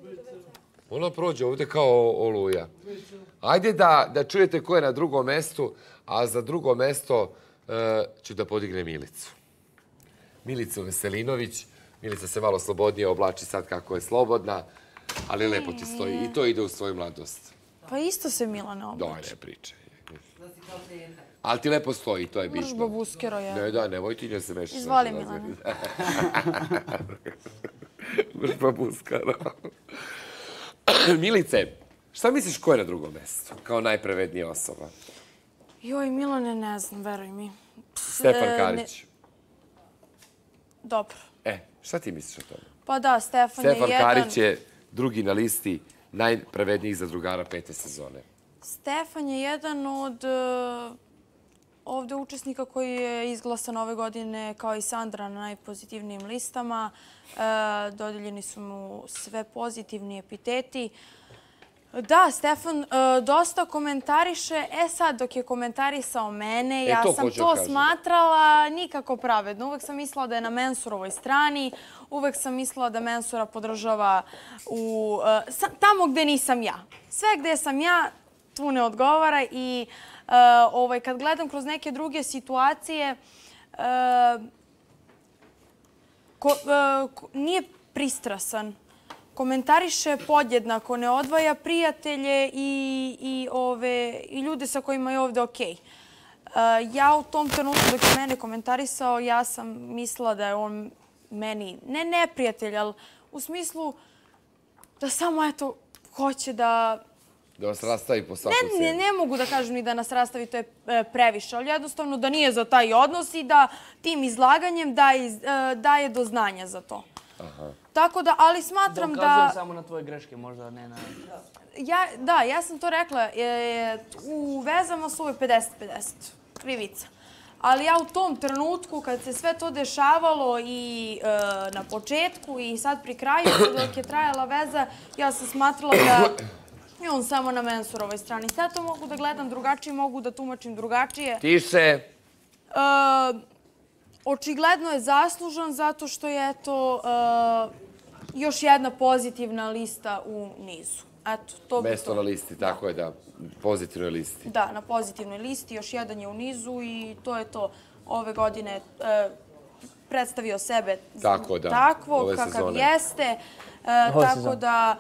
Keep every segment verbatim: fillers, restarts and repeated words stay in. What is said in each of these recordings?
Ona prođe ovde kao oluja. Ajde da čujete ko je na drugom mestu, a za drugo mesto ću da podignem Milicu. Milicu Veselinović. Milica se malo slobodnije oblači sad kako je slobodna, ali lepo ti stoji. I to ide u svoju mladost. Pa isto se Milana oblači. Doj, ne pričaj. Ali ti lepo stoji, to je bitno. Mrš babuskero, ja. Ne, da, nemoj ti nje se mešiš. Izvali Milana. Mrš babuskero. Milice, šta misliš ko je na drugom mestu kao najpravednija osoba? Joj, Milane, ne znam, veruj mi. Stefan Karić. Dobro. E, šta ti misliš o tome? Pa da, Stefan je jedan... Stefan Karić je drugi na listi najpravednijih zadrugara pete sezone. Stefan je jedan od ovde učesnika koji je izglasan ove godine kao i Sandra na najpozitivnijim listama. Dodeljeni su mu sve pozitivni epiteti. Da, Stefan dosta komentariše. E sad, dok je komentarisao mene, ja sam to smatrala nikako pravedno. Uvek sam mislila da je na Mensurovoj strani. Uvek sam mislila da Mensura podržava tamo gde nisam ja. Sve gde sam ja, tu ne odgovara. I kad gledam kroz neke druge situacije, nije pristrasan. Komentariše podjednako, ne odvaja prijatelje i ljude sa kojima je ovde okej. Ja u tom trenutku dok je mene komentarisao, ja sam mislila da je on meni, ne neprijatelj, ali u smislu da samo, eto, hoće da... Da vas rastavi po svaku cijenu. Ne mogu da kažem ni da nas rastavi, to je previše, ali jednostavno da nije za taj odnos i da tim izlaganjem daje do znanja za to. Tako da, ali smatram da... Dokazuje samo na tvoje greške, možda ne na... Da, ja sam to rekla. U vezama su uvek pedeset pedeset. Krivica. Ali ja u tom trenutku, kad se sve to dešavalo i na početku i sad pri kraju, dok je trajala veza, ja sam smatrala da je on samo na Mensurovoj strani. Sad to mogu da gledam drugačije, mogu da tumačim drugačije. Tiše. Očigledno je zaslužan zato što je eto još jedna pozitivna lista u nizu. Mesto na listi, tako je, da. Pozitivnoj listi. Da, na pozitivnoj listi. Još jedan je u nizu i to je to. Ove godine predstavio sebe takvo kakav jeste. Tako da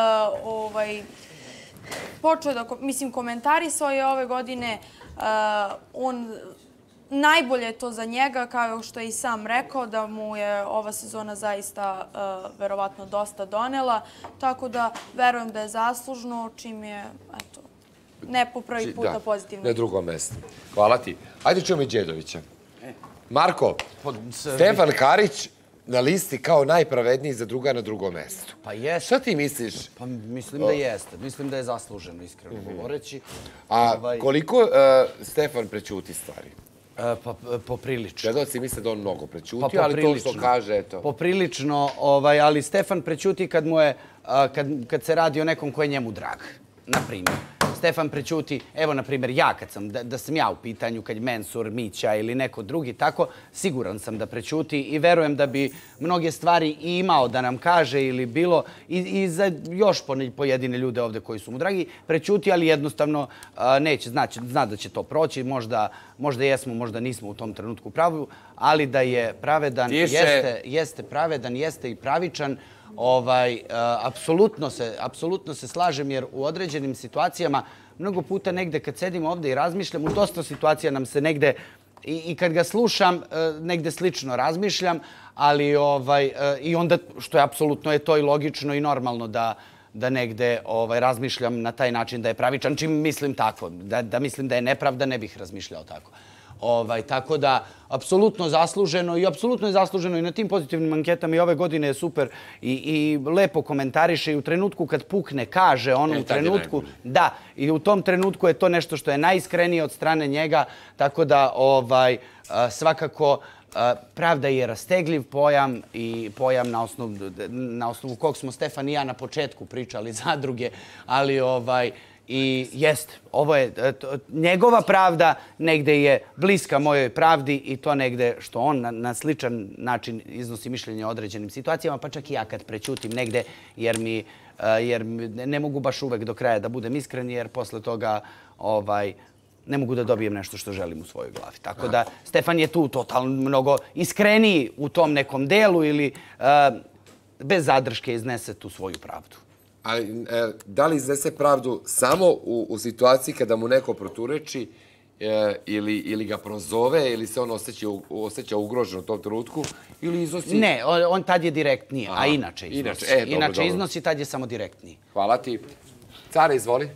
počeo da, mislim, komentarisao je ove godine. On... Najbolje je to za njega, kao što je i sam rekao, da mu je ova sezona zaista verovatno dosta donela. Tako da verujem da je zaslužno, čim je, eto, ne po prvi puta pozitivno. Na drugom mjestu. Hvala ti. Ajde čujemo i Đedovića. Marko, Stefan Karić na listi kao najpravedniji zadrugar na drugom mjestu. Pa jeste. Šta ti misliš? Pa mislim da jeste. Mislim da je zasluženo, iskreno govoreći. A koliko Stefan prećuti stvari? Pa poprilično. Gledalci misle da on mnogo prećuti, ali to što kaže, eto. Poprilično, ali Stefan prećuti kad mu je, kad se radi o nekom ko je njemu drag. Naprimjer. Stefan prećuti, evo, na primjer, ja kad sam, da sam ja u pitanju, kad je Mensur, Mića ili neko drugi, tako, siguran sam da prećuti i verujem da bi mnoge stvari imao da nam kaže ili bilo i za još pojedine ljude ovde koji su mu dragi, prećuti, ali jednostavno neće, zna da će to proći, možda jesmo, možda nismo u tom trenutku pravu, ali da je pravedan, jeste pravedan, jeste i pravičan. Apsolutno se slažem jer u određenim situacijama mnogo puta negde kad sedim ovde i razmišljam, u dosta situacija nam se negde i kad ga slušam negde slično razmišljam, ali i onda što je apsolutno je to i logično i normalno da negde razmišljam na taj način da je pravičan, čim mislim tako, da mislim da je nepravda ne bih razmišljao tako. Tako da, apsolutno zasluženo i apsolutno je zasluženo i na tim pozitivnim anketama i ove godine je super i lepo komentariše i u trenutku kad pukne kaže on u trenutku, da, i u tom trenutku je to nešto što je najiskrenije od strane njega, tako da svakako Pravda je rastegljiv pojam i pojam na osnovu, na osnovu kog smo Stefan i ja na početku pričali zadruge, ali ovaj, i jeste, ovo je, njegova pravda negde je bliska mojoj pravdi i to negde što on na, na sličan način iznosi mišljenje o određenim situacijama, pa čak i ja kad prećutim negde, jer mi, jer ne mogu baš uvek do kraja da budem iskren, jer posle toga ovaj, ne mogu da dobijem nešto što želim u svojoj glavi. Tako da Stefan je tu totalno mnogo iskreniji u tom nekom delu ili uh, bez zadrške iznese tu svoju pravdu. Ali e, da li iznese pravdu samo u, u situaciji kada mu neko protureči e, ili, ili ga prozove ili se on osjeća, osjeća ugrožen u tom trenutku ili iznosi... Ne, on, on tad je direktniji, a, a inače iznosi. Inače, e, dobro, inače dobro. iznosi, tad je samo direktniji. Hvala ti. Care, izvoli.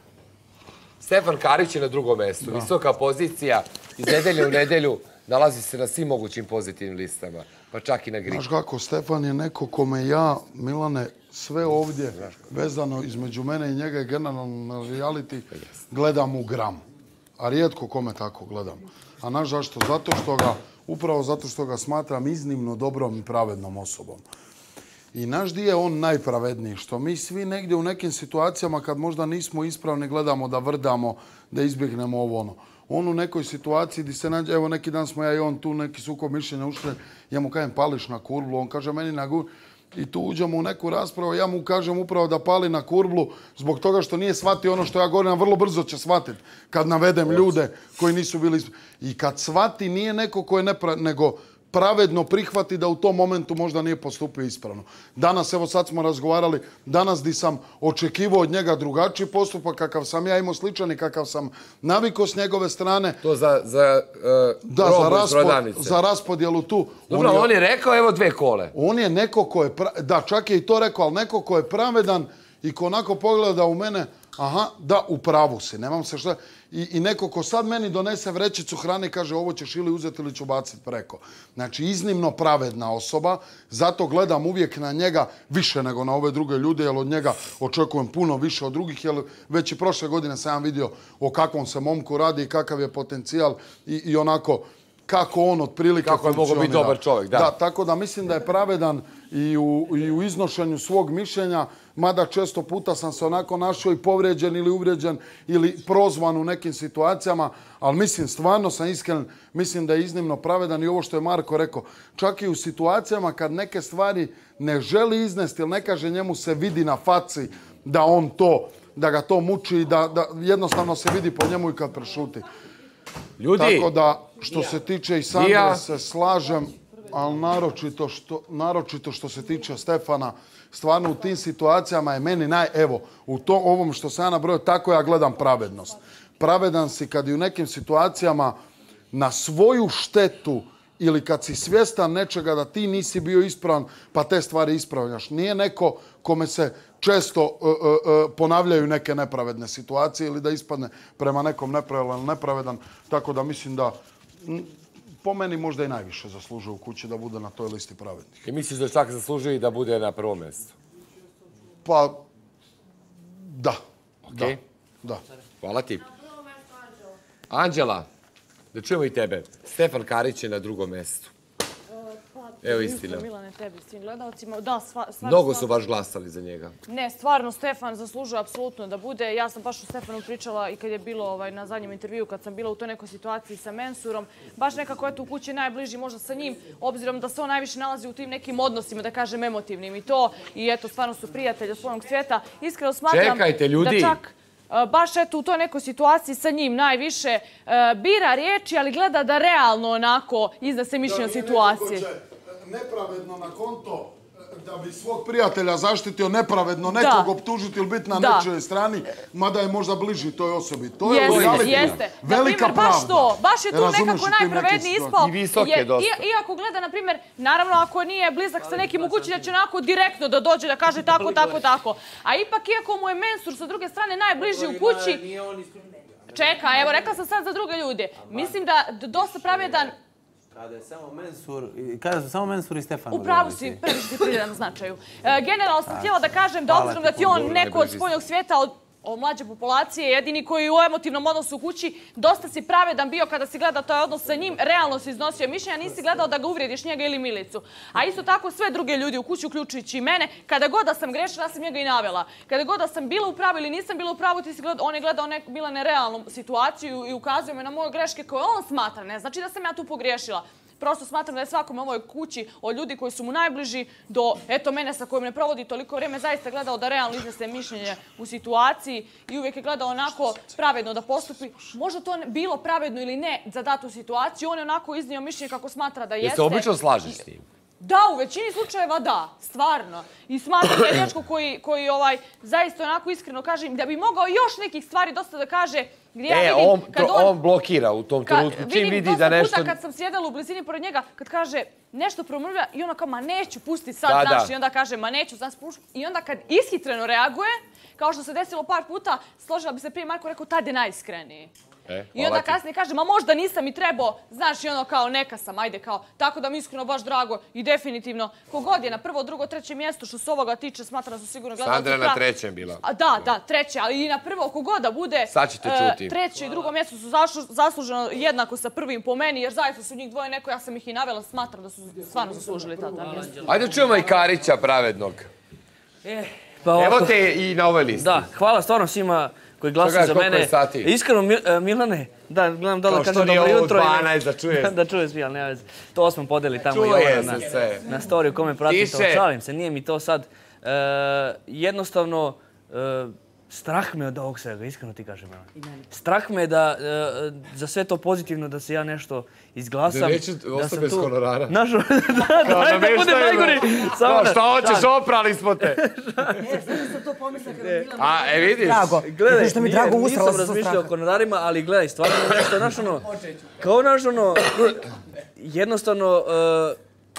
Stefan Karić je na drugom mestu. Da. Visoka pozicija, iz nedelje u nedelju nalazi se na svim mogućim pozitivnim listama, pa čak i na gripu. Znaš kako, Stefan je neko kome ja, Milane, sve ovdje vezano između mene i njega i generalno na reality gledam u gram. A rijetko kome tako gledam. A znaš zašto? Zato što ga, upravo zato što ga smatram iznimno dobrom i pravednom osobom. I naš di je on najpravedniji, što mi svi negdje u nekim situacijama kad možda nismo ispravni gledamo da vrdamo, da izbjegnemo ovo ono. On u nekoj situaciji gdje se nađe, evo neki dan smo ja i on tu neki sukob mišljenja ušli, ja mu kažem pališ na kurblu, on kaže meni na gur i tu uđemo u neku raspravu, ja mu kažem upravo da pali na kurblu zbog toga što nije shvatio ono što ja govorim, vrlo brzo će shvatiti kad navedem ljude koji nisu bili ispravni. I kad shvati nije neko ko je nepra... nego pravedno prihvati da u tom momentu možda nije postupio ispravno. Danas, evo sad smo razgovarali, danas di sam očekivao od njega drugačiji postupak, kakav sam ja imao sličan i kakav sam navikao s njegove strane. To za, za, uh, da, za, raspod, za raspodjelu tu. Dobro, on je, on je rekao, evo dve kole. On je neko ko je, pra, da, čak je i to rekao, ali neko ko je pravedan i ko onako pogleda u mene, aha, da, u pravu si, nemam se šta... I, I neko ko sad meni donese vrećicu hrane i kaže ovo ćeš ili uzeti ili ću baciti preko. Znači, iznimno pravedna osoba, zato gledam uvijek na njega više nego na ove druge ljude, jer od njega očekujem puno više od drugih, jer već i prošle godine sam vidio o kakvom se momku radi i kakav je potencijal i, i onako kako on otprilike kako je mogao biti dobar čovjek, da. Da, tako da mislim da je pravedan i u, i u iznošenju svog mišljenja, mada često puta sam se onako našao i povrijeđen ili uvrijeđen ili prozvan u nekim situacijama, ali mislim, stvarno sam iskren, mislim da je iznimno pravedan i ovo što je Marko rekao, čak i u situacijama kad neke stvari ne želi iznesti ili ne kaže, njemu se vidi na faci da on to, da ga to muči i da, da jednostavno se vidi po njemu i kad prešuti. Ljudi! Tako da, što se tiče i Sandre, se slažem, ali naročito što, naročito što se tiče Stefana, stvarno u tim situacijama je meni naj... Evo, u to, ovom što sam ja nabrojao, tako ja gledam pravednost. Pravedan si kad i u nekim situacijama na svoju štetu ili kad si svjestan nečega da ti nisi bio ispravan, pa te stvari ispravljaš. Nije neko kome se često uh, uh, ponavljaju neke nepravedne situacije ili da ispadne prema nekom nepravedan, nepravedan. Tako da mislim da m, po meni možda i najviše zaslužuje u kući da bude na toj listi pravednih. I misliš da čak zaslužuje i da bude na prvom mjestu? Pa, da. Okay. Da. Hvala ti. Anđela, da čujemo i tebe. Stefan Karić je na drugom mjestu. Evo istina. Milane, tebi, svim gledalcima. Da, sva, stvarno, Mnogo su baš glasali za njega. Ne, stvarno, Stefan zaslužuje apsolutno da bude. Ja sam baš o Stefanu pričala i kad je bilo ovaj, na zadnjem intervju, kad sam bila u toj nekoj situaciji sa Mensurom. Baš nekako je tu u kući najbliži možda sa njim, obzirom da se on najviše nalazi u tim nekim odnosima, da kažem, emotivnim i to. I eto, stvarno su prijatelji od svojeg svijeta. Iskreno smatram Čekajte, ljudi. Da čak... baš eto u toj nekoj situaciji sa njim najviše bira riječi, ali gleda da realno onako iznese mišljenje o situaciji. Nepravedno na konto da bi svog prijatelja zaštitio, nepravedno nekog optužiti ili biti na nečijoj strani, mada je možda bliži toj osobi. To je jeste, jeste. Velika pravda. Baš to, baš je tu nekako najpravedniji ispao. I visok je dosta. Iako gleda, na primjer, naravno ako nije blizak sa nekim u kući, da će onako direktno da dođe da kaže tako, tako, tako. A ipak, iako mu je Mensur sa druge strane najbliži u kući... Čeka, evo, rekla sam sad za druge ljude. Mislim da dosta pravedan... Kada je samo Mensur, kada su samo Mensur i Stefan. Upravo si, prvi si pridan značaju. Generalno sam htjela da kažem da obzirom da ti on neko od spoljnog svijeta od mlađe populacije, jedini koji u emotivnom odnosu u kući, dosta si pravedan bio kada si gledao taj odnos sa njim, realno si iznosio mišljenja, nisi gledao da ga uvrijediš njega ili Milicu. A isto tako sve druge ljudi u kući, uključujući i mene, kada god da sam grešila, ja sam njega i navela. Kada god da sam bila u pravu ili nisam bila u pravu, ti si gledao, on je gledao nek, bila nerealnu situaciju i ukazuje me na moje greške koje on smatra. Ne znači da sam ja tu pogriješila. Prosto smatram da je svakome u ovoj kući od ljudi koji su mu najbliži do, eto, mene sa kojim ne provodi toliko vrijeme, zaista gledao da realno iznese mišljenje u situaciji i uvijek je gledao onako pravedno da postupi. Možda to bilo pravedno ili ne za datu situaciju, on je onako iznio mišljenje kako smatra da jeste. Jeste obično slažiš s njim? Da, u većini slučajeva da, stvarno. I smatram da je dečko koji, koji ovaj, zaista onako iskreno kaže da bi mogao još nekih stvari dosta da kaže. Gdje ja e, vidim, on, kad on, on blokira u tom trenutku. Čim vidim vidi dosta da nešto... puta kad sam sjedala u blizini pored njega, kad kaže nešto promrvlja i ona kao, ma neću, pusti sad, da, znaš, da. i onda kaže, ma neću, znaš, pušti. I onda kad ishitreno reaguje, kao što se desilo par puta, složila bi se prije Marko, rekao, tad je najiskreniji. E, I onda kasnije kaže, ma možda nisam i trebao, znaš, i ono kao neka sam, ajde kao, tako da mi iskreno baš drago i definitivno, kogod je na prvo, drugo, treće mjesto, što se ovoga tiče, smatram da su sigurno gledalci. Sandra na trećem bila. A, da, da, treće, ali i na prvo, kogod da bude, sad ćete čuti. treće i drugo mjesto su zašu, zasluženo jednako sa prvim po meni, jer zaista su njih dvoje neko, ja sam ih i navela, smatram da su stvarno zaslužili tada mjesto. Ajde čujemo i Karića pravednog. E, pa ovako, evo te i na ovoj listi. Da, hvala stvarno svima koji glasuju za mene. Iskreno, Milane, da, gledam da li kažem dobro jutro. Kao što nije ovo dvanaest da čuje. Da čuje svi, ali nema veze. To smo podeli tamo čuje i Jovana se sve. Na, na storiju kome pratite. Šalim se, nije mi to sad. E, jednostavno, e, strah me od ovog svega, iskreno ti kažem. Strah me da e, za sve to pozitivno da se ja nešto izglasam. Da neću ostati bez honorara. Našo, da, da, da bude najgori. Kao šta hoćeš, oprali smo te. E, sad sam to pomislila kada je bila... A, e vidiš. Drago. Gledaj, što mi drago nije, usrala nisam sa razmišljao straha. o honorarima, ali gledaj, stvarno nešto, znaš ono, kao naš ono, jednostavno, uh,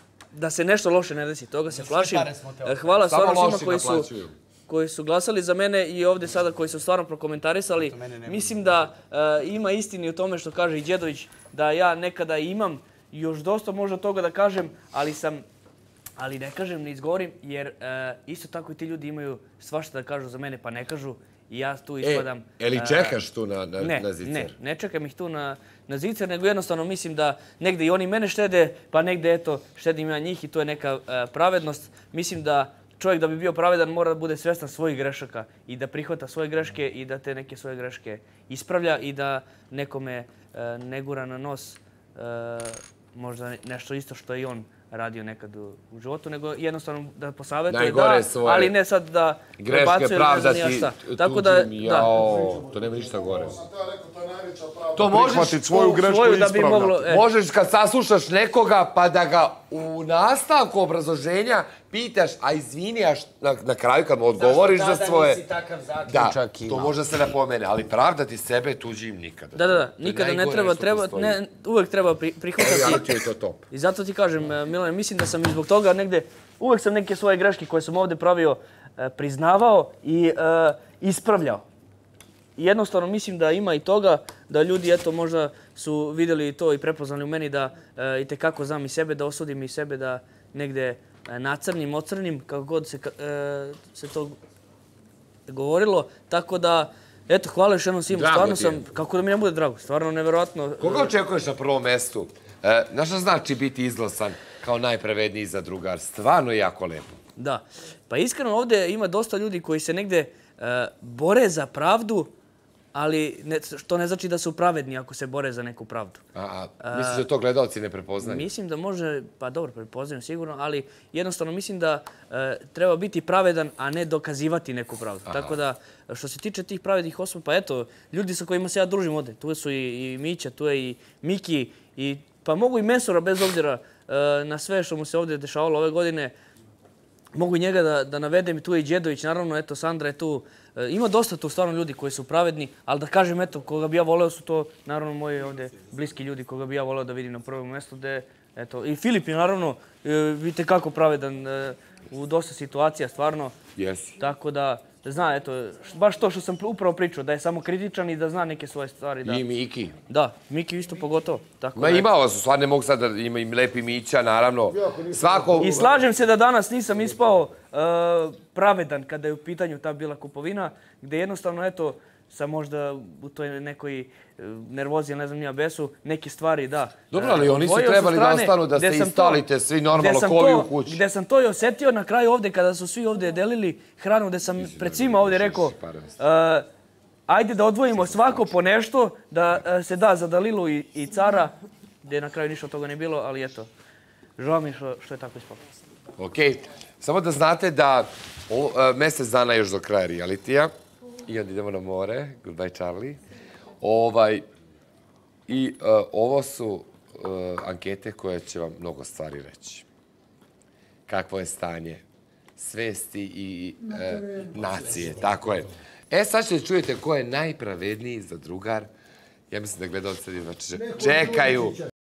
da se nešto loše ne desi, toga se plašim. Hvala stvarno svima koji su, koji su glasali za mene i ovdje sada koji su stvarno prokomentarisali. Mislim da uh, ima istini u tome što kaže i Đedović, da ja nekada imam još dosta možda toga da kažem, ali sam, ali ne kažem, ne izgovorim, jer uh, isto tako i ti ljudi imaju svašta da kažu za mene, pa ne kažu. I ja tu ispadam... E, ili čekaš tu na, na, ne, na zicer? Ne, ne čekam ih tu na, na zicer, nego jednostavno mislim da negde i oni mene štede, pa negde, eto, štedim ja njih i to je neka uh, pravednost. Mislim da čovjek da bi bio pravedan mora da bude svjestan svojih grešaka i da prihvata svoje greške i da te neke svoje greške ispravlja i da nekome uh, ne gura na nos uh, možda nešto isto što i on radio nekad u, u životu, nego jednostavno da posavetuje, da, svoje ali ne sad da greške pravdati tako da, tuđim, jao, to nema ništa gore. To možeš svoju grešku ispravljati. E. Možeš kad saslušaš nekoga pa da ga u nastavku obrazloženja pitaš, a izvini, a na, na kraju kad mu odgovoriš za svoje... Zašto tada nisi takav zaključak Da, to može se napomene, ali pravdati sebe tuđim nikada. Da, da, da, nikada ne treba, treba ne, uvek treba pri, prihvatati. Evo, ja to top. I zato ti kažem, Milane, mislim da sam i zbog toga negde, uvek sam neke svoje greške koje sam ovdje pravio priznavao i uh, ispravljao. I jednostavno mislim da ima i toga da ljudi eto možda su vidjeli to i prepoznali u meni da uh, itekako znam i sebe, da osudim i sebe, da negde uh, nacrnim, ocrnim, kako god se, uh, se to govorilo. Tako da, eto, hvala još jednom svima. Stvarno sam, kako da mi ne bude drago, stvarno nevjerojatno. Koga očekuješ na prvom mestu? E, znaš šta znači biti izglasan kao najpravedniji za drugar? Stvarno jako lepo. Da. Pa iskreno ovdje ima dosta ljudi koji se negde uh, bore za pravdu, ali ne, što ne znači da su pravedni ako se bore za neku pravdu. A, a misliš da to gledalci ne prepoznaju? Mislim da može, pa dobro, prepoznaju sigurno, ali jednostavno mislim da uh, treba biti pravedan, a ne dokazivati neku pravdu. Aha. Tako da, što se tiče tih pravednih osoba, pa eto, ljudi sa kojima se ja družim ovdje, tu su i, i Mića, tu je i Miki, i, pa mogu i Mensura, bez obzira uh, na sve što mu se ovdje dešavalo ove godine, mogu i njega da, da navedem, tu je i Đedović, naravno, eto, Sandra je tu. E, ima dosta tu stvarno ljudi koji su pravedni, ali da kažem, eto, koga bi ja voleo su to, naravno, moji ovdje bliski ljudi koga bi ja voleo da vidim na prvom mjestu, gde, eto, i Filip je, naravno, e, vidite kako pravedan e, u dosta situacija, stvarno. Jesi. Tako da, zna, eto, baš to što sam upravo pričao, da je samo kritičan i da zna neke svoje stvari. I Miki. Da, Miki isto pogotovo. Ma imao su, stvarno ne mogu sad da ima im Lepi Mića, naravno. Svako... I slažem se da danas nisam ispao pravedan kada je u pitanju ta bila kupovina, gde jednostavno, eto, sam možda u toj nekoj nervozi, ne znam nija besu, neke stvari, da. Dobro, ali oni su trebali da ostanu, da se istalite svi normalno kovi u kući. Gde sam to i osjetio na kraju ovde, kada su svi ovde delili hranu, gde sam pred svima ovde rekao, ajde da odvojimo svako po nešto, da se da za Dalilu i Cara, gde na kraju ništa od toga ne bilo, ali eto, žao mi što je tako ispalo. Okej, samo da znate da mesec dana još do kraja realitija, i onda idemo na more. Goodbye, Charlie. Ovaj, I ovo su ankete koje će vam mnogo stvari reći. Kakvo je stanje svesti i nacije. Tako je. E, sad ćete čujete ko je najpravedniji za drugar. Ja mislim da gledalci čekaju.